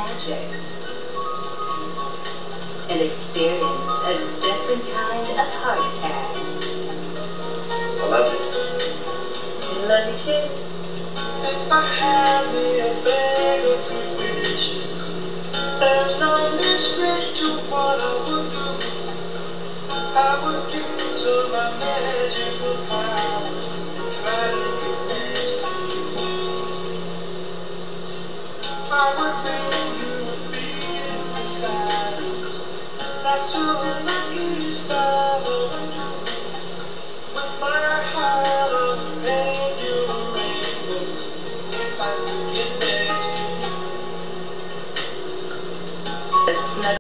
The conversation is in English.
magic and experience a different kind of heart attack. I love you. Love you too. If I had me a bag of good wishes, there's no mystery to what I would do. I would use all my magic